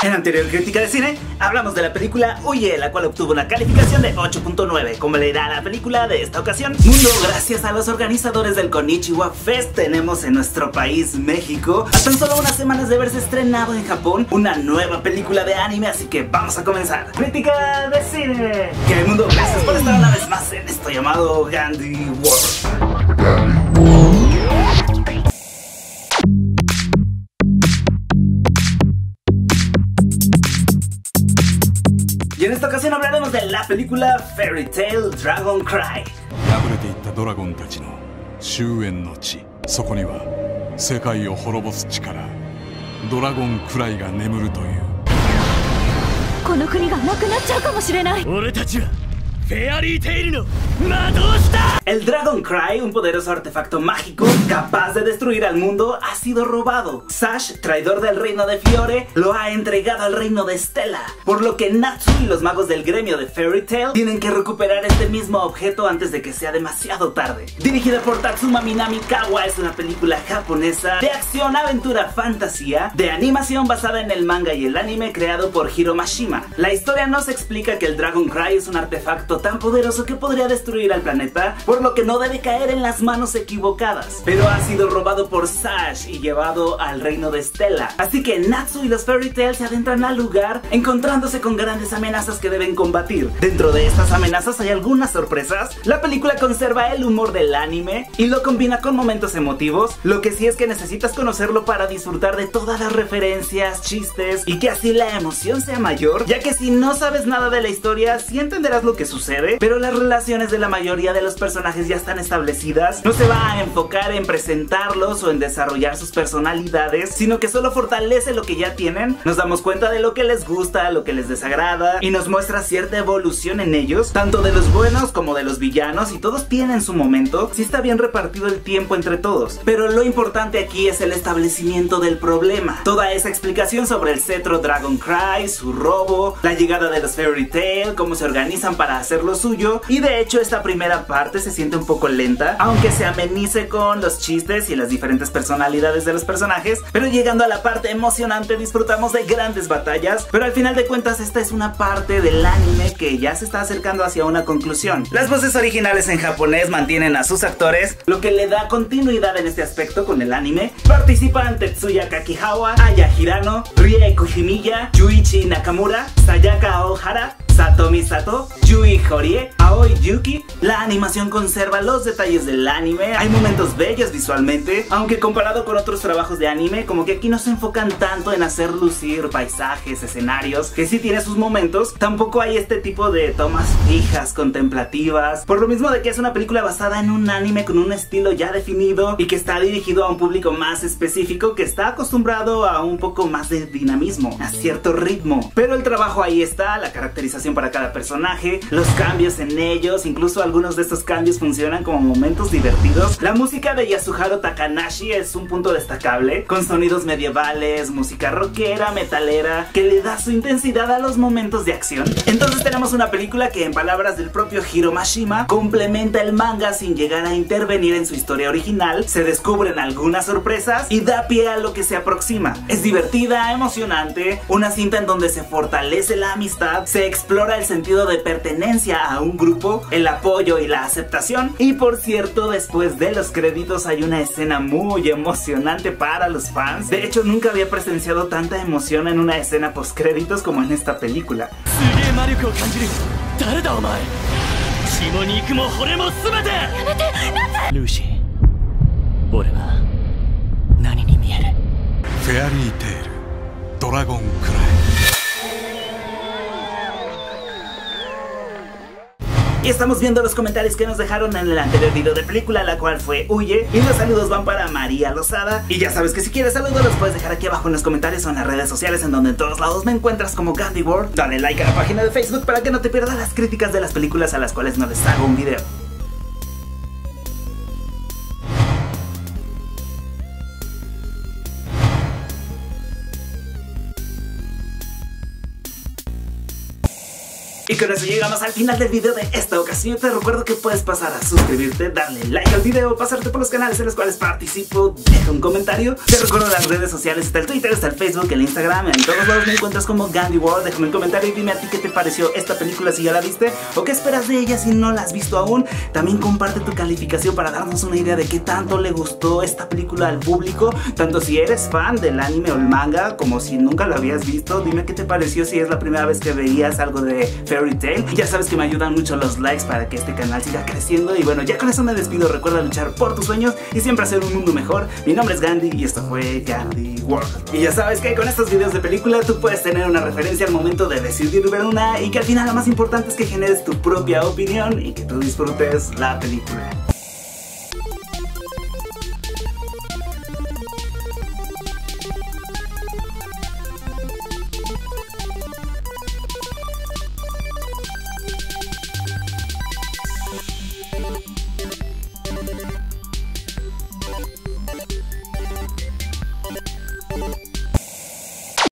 En la anterior crítica de cine, hablamos de la película Huye, la cual obtuvo una calificación de 8.9. ¿Cómo le irá a la película de esta ocasión? Mundo, gracias a los organizadores del Konichiwa Fest, tenemos en nuestro país, México, a tan solo unas semanas de haberse estrenado en Japón, una nueva película de anime, así que vamos a comenzar. Crítica de cine. ¿Qué hay, mundo? Gracias por estar una vez más en esto llamado Gandhi World. Y en esta ocasión hablaremos de la película Fairy Tail Dragon Cry. 敗れていったドラゴンたちの終焉の地、そこには世界を滅ぼす力、ドラゴンクライが眠るという。 この国がなくなっちゃうかもしれない。俺たちはフェアリーテイルの魔導士だ。 El Dragon Cry, un poderoso artefacto mágico capaz de destruir al mundo, ha sido robado. Sash, traidor del reino de Fiore, lo ha entregado al reino de Stella, por lo que Natsu y los magos del gremio de Fairy Tail tienen que recuperar este mismo objeto antes de que sea demasiado tarde. Dirigida por Tatsuma Minamikawa, es una película japonesa de acción, aventura, fantasía, de animación basada en el manga y el anime creado por Hiro Mashima. La historia nos explica que el Dragon Cry es un artefacto tan poderoso que podría destruir al planeta, por lo que no debe caer en las manos equivocadas, pero ha sido robado por Sash y llevado al reino de Stella. Así que Natsu y los Fairy Tail se adentran al lugar, encontrándose con grandes amenazas que deben combatir. Dentro de estas amenazas hay algunas sorpresas. La película conserva el humor del anime y lo combina con momentos emotivos, lo que sí es que necesitas conocerlo para disfrutar de todas las referencias, chistes y que así la emoción sea mayor, ya que si no sabes nada de la historia sí entenderás lo que sucede, pero las relaciones de la mayoría de los personajes ya están establecidas. No se va a enfocar en presentarlos o en desarrollar sus personalidades, sino que solo fortalece lo que ya tienen. Nos damos cuenta de lo que les gusta, lo que les desagrada, y nos muestra cierta evolución en ellos, tanto de los buenos como de los villanos, y todos tienen su momento. Sí está bien repartido el tiempo entre todos, pero lo importante aquí es el establecimiento del problema. Toda esa explicación sobre el cetro Dragon Cry, su robo, la llegada de los Fairy Tail, cómo se organizan para hacer lo suyo, y de hecho esta primera parte se siente un poco lenta, aunque se amenice con los chistes y las diferentes personalidades de los personajes, pero llegando a la parte emocionante disfrutamos de grandes batallas, pero al final de cuentas esta es una parte del anime que ya se está acercando hacia una conclusión. Las voces originales en japonés mantienen a sus actores, lo que le da continuidad en este aspecto con el anime. Participan Tetsuya Kakihawa, Aya Hirano, Rie Kujimiya, Yuichi Nakamura, Sayaka Ohara, Satomi Sato, Yui Horie, Aoi Yuki. La animación conserva los detalles del anime, hay momentos bellos visualmente, aunque comparado con otros trabajos de anime, como que aquí no se enfocan tanto en hacer lucir paisajes, escenarios, que sí tiene sus momentos. Tampoco hay este tipo de tomas fijas, contemplativas, por lo mismo de que es una película basada en un anime con un estilo ya definido y que está dirigido a un público más específico que está acostumbrado a un poco más de dinamismo, a cierto ritmo. Pero el trabajo ahí está, la caracterización para cada personaje, los cambios en ellos, incluso algunos de estos cambios funcionan como momentos divertidos. La música de Yasuhiro Takanashi es un punto destacable, con sonidos medievales, música rockera, metalera, que le da su intensidad a los momentos de acción. Entonces tenemos una película que, en palabras del propio Hiro Mashima, complementa el manga sin llegar a intervenir en su historia original, se descubren algunas sorpresas y da pie a lo que se aproxima. Es divertida, emocionante, una cinta en donde se fortalece la amistad, se explora el sentido de pertenencia a un grupo, el apoyo y la aceptación. Y por cierto, después de los créditos hay una escena muy emocionante para los fans. De hecho, nunca había presenciado tanta emoción en una escena post créditos como en esta película. Fairy Tail Dragon Cry. Y estamos viendo los comentarios que nos dejaron en el anterior video de película, la cual fue Huye. Y los saludos van para María Lozada. Y ya sabes que si quieres saludos los puedes dejar aquí abajo en los comentarios o en las redes sociales, en donde en todos lados me encuentras como Gandhi World. Dale like a la página de Facebook para que no te pierdas las críticas de las películas a las cuales no les hago un video. Y con eso llegamos al final del video de esta ocasión. Te recuerdo que puedes pasar a suscribirte, darle like al video, pasarte por los canales en los cuales participo, deja un comentario. Te recuerdo las redes sociales, está el Twitter, está el Facebook, el Instagram, en todos lados me encuentras como Gandhi World. Déjame un comentario y dime a ti qué te pareció esta película, si ya la viste o qué esperas de ella si no la has visto aún. También comparte tu calificación para darnos una idea de qué tanto le gustó esta película al público, tanto si eres fan del anime o el manga como si nunca lo habías visto. Dime qué te pareció si es la primera vez que veías algo de Fairy Tail. Ya sabes que me ayudan mucho los likes para que este canal siga creciendo. Y bueno, ya con eso me despido. Recuerda luchar por tus sueños y siempre hacer un mundo mejor. Mi nombre es Gandhi y esto fue Gandhi World. Y ya sabes que con estos videos de película tú puedes tener una referencia al momento de decidir ver una, y que al final lo más importante es que generes tu propia opinión y que tú disfrutes la película.